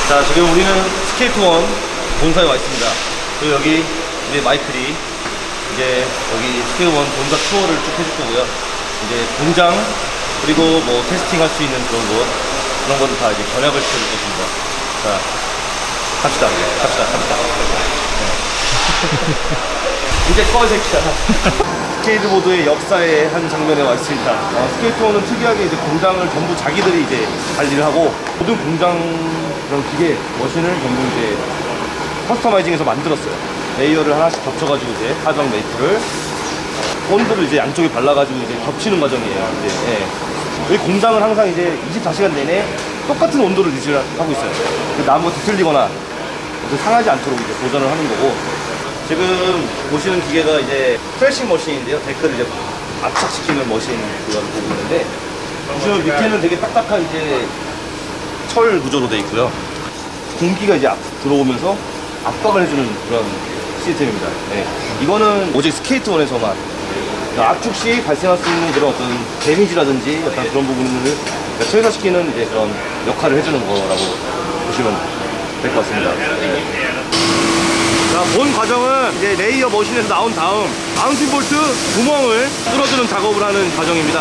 자, 지금 우리는 스케이트원 본사에 와 있습니다. 그리고 여기 이제 마이클이 이제 여기 스케이트원 본사 투어를 쭉 해줄 거고요. 이제 공장 그리고 뭐 테스팅 할 수 있는 그런 건 다 이제 견학을 시켜줄 것입니다. 자, 갑시다. 네. 이제 꺼 새끼야. 스케이트보드의 역사의 한 장면에 와 있습니다. 스케이트원은 특이하게 이제 공장을 전부 자기들이 이제 관리를 하고 모든 공장 그런 기계 머신을 전부 이제 커스터마이징해서 만들었어요. 레이어를 하나씩 겹쳐가지고 이제 하정 메이트를 본드를 이제 양쪽에 발라가지고 이제 겹치는 과정이에요. 이제, 예. 여기 공장은 항상 이제 24시간 내내 똑같은 온도를 유지를 하고 있어요. 나무가 뒤틀리거나 상하지 않도록 이제 보존을 하는 거고. 지금 보시는 기계가 이제 프레싱 머신인데요. 데크를 이제 압착시키는 머신 그걸 보고 있는데, 보시면 밑에는 되게 딱딱한 이제 철 구조로 되어 있고요. 공기가 이제 들어오면서 압박을 해주는 그런 시스템입니다. 네. 이거는 오직 스케이트원에서만 압축 시 발생할 수 있는 그런 어떤 데미지라든지 어떤 그런 부분을 최소화시키는 이제 그런 역할을 해주는 거라고 보시면 될 것 같습니다. 자, 본 과정은 이제 레이어 머신에서 나온 다음 마운틴 볼트 구멍을 뚫어주는 작업을 하는 과정입니다.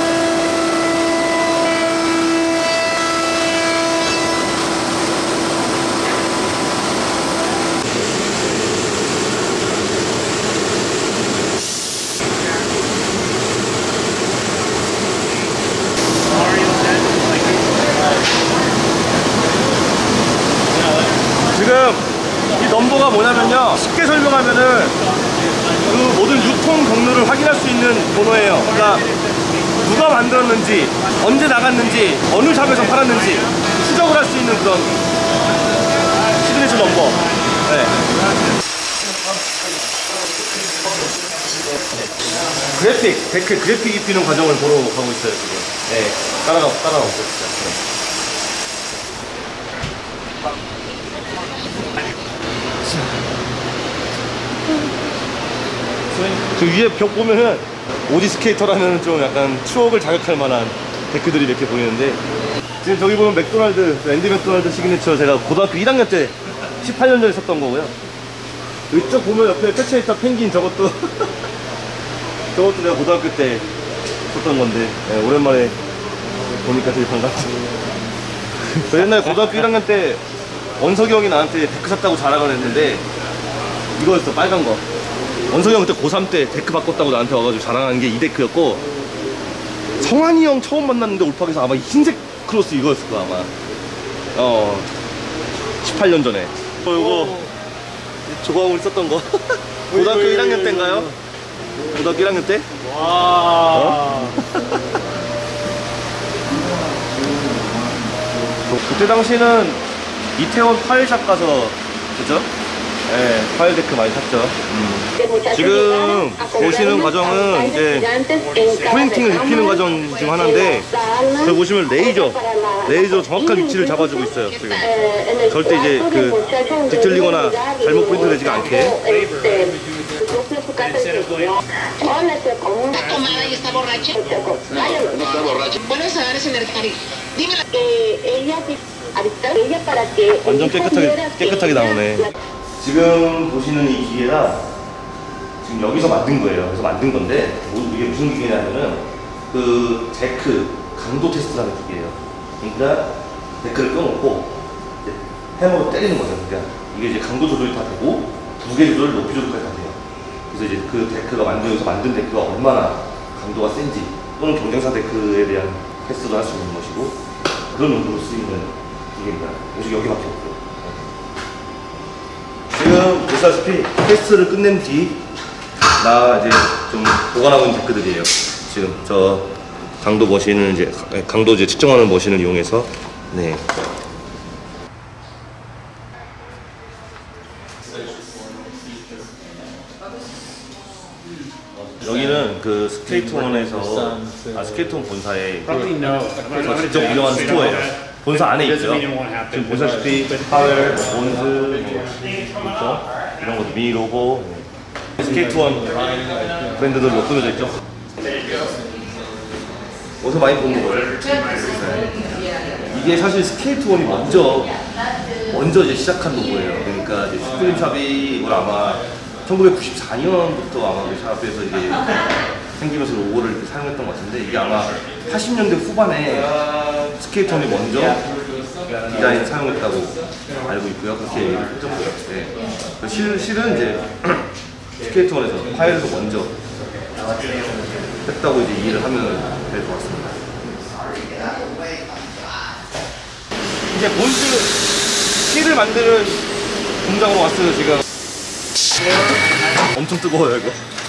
지금 이 넘버가 뭐냐면요, 쉽게 설명하면은 그 모든 유통 경로를 확인할 수 있는 번호예요. 그러니까 누가 만들었는지, 언제 나갔는지, 어느 샵에서 팔았는지 추적을 할 수 있는 그런 시그니처 넘버. 네. 그래픽, 데크 그래픽 입히는 과정을 보러 가고 있어요 지금. 네, 따라가고 있어요. 네. 저 위에 벽 보면은 오디 스케이터라는 좀 약간 추억을 자극할 만한 데크들이 이렇게 보이는데, 지금 저기 보면 맥도날드, 앤디 맥도날드 시그니처 제가 고등학교 1학년 때 18년 전에 썼던 거고요. 이쪽 보면 옆에 펼쳐있던 펭귄 저것도 저것도 내가 고등학교 때 썼던 건데, 네, 오랜만에 보니까 되게 반갑죠. 저 옛날에 고등학교 1학년 때 원석이 형이 나한테 데크 샀다고 자랑을 했는데 이거였어, 빨간 거. 원석이 형 그때 고3 때 데크 바꿨다고 나한테 와가지고 자랑한 게 이 데크였고, 성환이 형 처음 만났는데 올팍에서 아마 흰색 크로스 이거였을 거야 아마. 18년 전에 이거 조광우리 썼던 거. 고등학교 1학년 때인가요? 고등학교 1학년 때? 와. 그때 당시는 이태원 파일샵 가서, 그죠? 네, 파일 데크 많이 샀죠. 지금 보시는 과정은 이제 프린팅을 입히는 과정 중 하나인데, 여기 보시면 레이저 정확한 위치를 잡아주고 있어요. 지금 절대 이제 그 뒤틀리거나 잘못 프린트 되지가 않게. 완전 깨끗하게 나오네. 지금 보시는 이 기계가 지금 여기서 만든 거예요. 그래서 만든 건데, 이게 무슨 기계냐면은 그 데크 강도 테스트라는 기계예요. 그러니까 데크를 껴놓고 이제 해머로 때리는 거죠. 그러니까 이게 이제 강도 조절이 다 되고 무게 조절, 높이 조절까지 다 돼요. 그래서 이제 그 데크가 만든 데크가 얼마나 강도가 센지, 또는 경쟁사 데크에 대한 테스트도 할 수 있는 것이고, 그런 용도로 쓰이는 기계입니다. 오직 여기밖에 없고요. 지금 보시다시피 테스트를 끝낸 뒤 나 이제 좀 보관하고 있는 데크들이에요. 지금 저 강도 머신을 이제 강도 이제 측정하는 머신을 이용해서, 네. 여기는 그 스케이트원에서 스케이트원 본사에 직접 운영하는 스토어예요. 본사 안에 있죠. 지금 보시다시피 파웰, 몬즈, 있죠. 이런 것도 미니 로고, 스케이트원 브랜드들로 꾸며져 있죠. 어디서 많이 보는 거예요. 이게 사실 스케이트원이 먼저 먼저 이제 시작한 로고예요. 그러니까 이제 슈프림 샵이 이걸 아마 1994년부터 아마 그 샵에서 이제 생기면서 로고를 이렇게 사용했던 것 같은데, 이게 아마 80년대 후반에 스케이트원이 먼저 디자인 사용했다고 알고 있고요. 그렇게 얘기를 했던 것 같아요. 실은 이제 스케이트원에서 파일에서 먼저 했다고 이제 이해를 하면 될 것 같습니다. 이제 본드 힐을 만드는 공장으로 왔어요. 지금 엄청 뜨거워요 이거.